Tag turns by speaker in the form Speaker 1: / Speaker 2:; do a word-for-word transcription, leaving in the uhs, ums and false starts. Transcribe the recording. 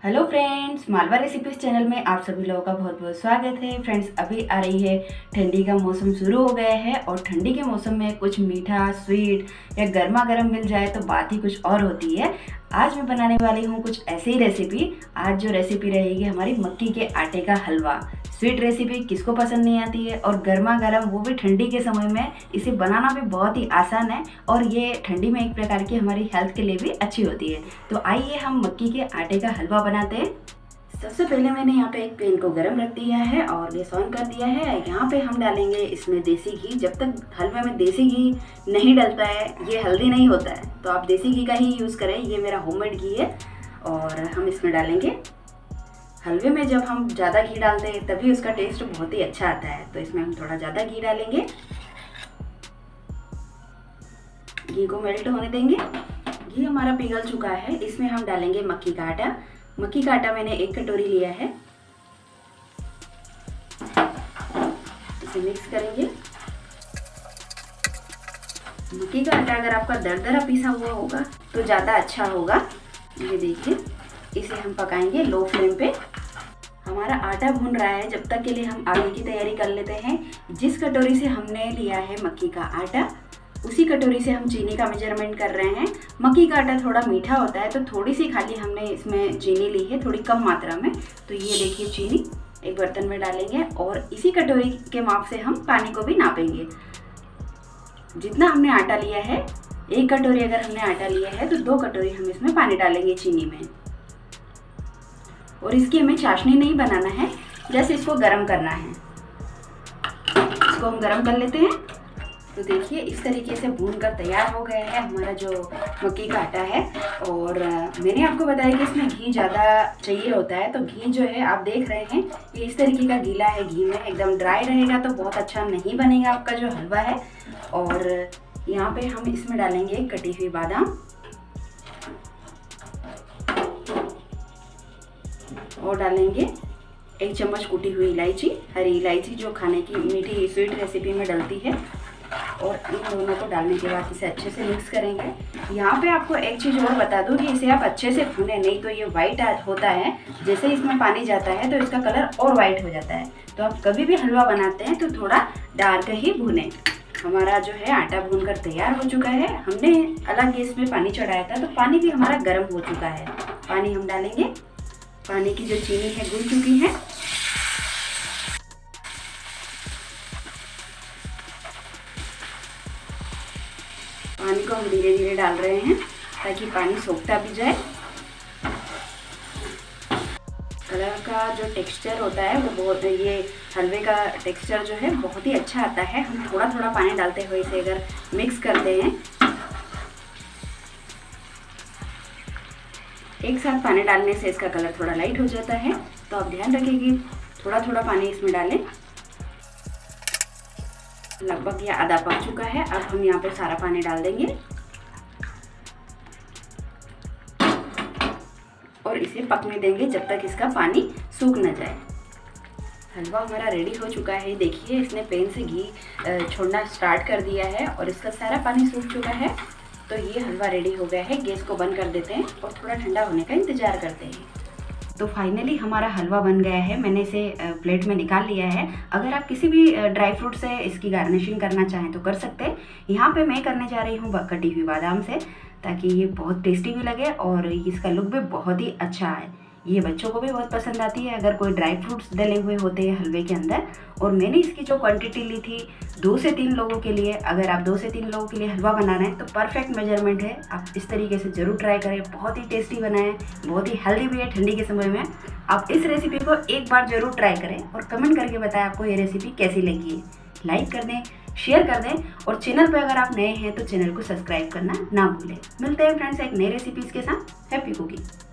Speaker 1: Hello friends, Malwa recipes channel में आप सभी लोगों का बहुत बहुत स्वागत है। फ्रेंड्स, अभी आ रही है ठंडी का मौसम शुरू हो गया है और ठंडी के मौसम में कुछ मीठा स्वीट या गर्मा गर्म मिल जाए तो बात ही कुछ और होती है। आज मैं बनाने वाली हूँ कुछ ऐसी ही रेसिपी। आज जो रेसिपी रहेगी हमारी मक्की के आटे का हलवा। स्वीट रेसिपी किसको पसंद नहीं आती है, और गर्मा गर्म, वो भी ठंडी के समय में। इसे बनाना भी बहुत ही आसान है और ये ठंडी में एक प्रकार की हमारी हेल्थ के लिए भी अच्छी होती है। तो आइए हम मक्की के आटे का हलवा बनाते हैं। सबसे पहले मैंने यहाँ पे एक पैन को गर्म रख दिया है और गैस ऑन कर दिया है। यहाँ पे हम डालेंगे इसमें देसी घी। जब तक हलवे में देसी घी नहीं डलता है ये हेल्दी नहीं होता है, तो आप देसी घी का ही यूज़ करें। ये मेरा होममेड घी है और हम इसमें डालेंगे। हलवे में जब हम ज़्यादा घी डालते हैं तभी उसका टेस्ट बहुत ही अच्छा आता है, तो इसमें हम थोड़ा ज़्यादा घी डालेंगे। घी को मेल्ट होने देंगे। घी हमारा पिघल चुका है, इसमें हम डालेंगे मक्की का आटा। मक्की का आटा मैंने एक कटोरी लिया है। इसे मिक्स करेंगे। मक्की का आटा अगर आपका दरदरा पिसा हुआ होगा तो ज़्यादा अच्छा होगा। ये देखिए, इसे हम पकाएंगे लो फ्लेम पे। हमारा आटा भून रहा है, जब तक के लिए हम आगे की तैयारी कर लेते हैं। जिस कटोरी से हमने लिया है मक्की का आटा, उसी कटोरी से हम चीनी का मेजरमेंट कर रहे हैं। मक्की का आटा थोड़ा मीठा होता है, तो थोड़ी सी खाली हमने इसमें चीनी ली है, थोड़ी कम मात्रा में। तो ये देखिए, चीनी एक बर्तन में डालेंगे और इसी कटोरी के माप से हम पानी को भी नापेंगे। जितना हमने आटा लिया है, एक कटोरी अगर हमने आटा लिया है तो दो कटोरी हम इसमें पानी डालेंगे चीनी में। और इसकी हमें चाशनी नहीं बनाना है, जैसे इसको गरम करना है। इसको हम गरम कर लेते हैं। तो देखिए, इस तरीके से भून कर तैयार हो गया है हमारा जो मक्की का आटा है। और मैंने आपको बताया कि इसमें घी ज़्यादा चाहिए होता है, तो घी जो है आप देख रहे हैं ये इस तरीके का गीला है। घी में एकदम ड्राई रहेगा तो बहुत अच्छा नहीं बनेगा आपका जो हलवा है। और यहाँ पे हम इसमें डालेंगे कटी हुई बादाम और डालेंगे एक चम्मच कुटी हुई इलायची, हरी इलायची जो खाने की मीठी स्वीट रेसिपी में डलती है। और इन दोनों को डालने के बाद इसे अच्छे से मिक्स करेंगे। यहाँ पे आपको एक चीज़ और बता दूँ कि इसे आप अच्छे से भूनें, नहीं तो ये वाइट होता है। जैसे इसमें पानी जाता है तो इसका कलर और वाइट हो जाता है। तो आप कभी भी हलवा बनाते हैं तो थोड़ा डार्क ही भूनें। हमारा जो है आटा भूनकर तैयार हो चुका है। हमने अलग गैस में पानी चढ़ाया था, तो पानी भी हमारा गर्म हो चुका है। पानी हम डालेंगे। पानी की जो चीनी है घुल चुकी है। पानी को हम धीरे धीरे डाल रहे हैं ताकि पानी सोखता भी जाए। कलर का जो टेक्सचर होता है वो बहुत, ये हलवे का टेक्सचर जो है बहुत ही अच्छा आता है। हम थोड़ा थोड़ा पानी डालते हुए इसे अगर मिक्स करते हैं, एक साथ पानी डालने से इसका कलर थोड़ा लाइट हो जाता है। तो आप ध्यान रखें कि थोड़ा थोड़ा पानी इसमें डालें। लगभग ये आधा पक चुका है। अब हम यहाँ पे सारा पानी डाल देंगे और इसे पकने देंगे जब तक इसका पानी सूख न जाए। हलवा हमारा रेडी हो चुका है। देखिए, इसने पैन से घी छोड़ना स्टार्ट कर दिया है और इसका सारा पानी सूख चुका है। तो ये हलवा रेडी हो गया है। गैस को बंद कर देते हैं और थोड़ा ठंडा होने का इंतज़ार करते हैं। तो फाइनली हमारा हलवा बन गया है। मैंने इसे प्लेट में निकाल लिया है। अगर आप किसी भी ड्राई फ्रूट से इसकी गार्निशिंग करना चाहें तो कर सकते हैं। यहाँ पे मैं करने जा रही हूँ कटी हुई बादाम से, ताकि ये बहुत टेस्टी भी लगे और इसका लुक भी बहुत ही अच्छा है। ये बच्चों को भी बहुत पसंद आती है अगर कोई ड्राई फ्रूट्स डले हुए होते हैं हलवे के अंदर। और मैंने इसकी जो क्वांटिटी ली थी दो से तीन लोगों के लिए। अगर आप दो से तीन लोगों के लिए हलवा बना रहे हैं तो परफेक्ट मेजरमेंट है। आप इस तरीके से ज़रूर ट्राई करें। बहुत ही टेस्टी बनाएं, बहुत ही हेल्दी भी है ठंडी के समय में। आप इस रेसिपी को एक बार ज़रूर ट्राई करें और कमेंट करके बताएं आपको ये रेसिपी कैसी लगी है। लाइक कर दें, शेयर कर दें और चैनल पर अगर आप नए हैं तो चैनल को सब्सक्राइब करना ना भूलें। मिलते हैं फ्रेंड्स एक नई रेसिपीज़ के साथ। Happy cooking.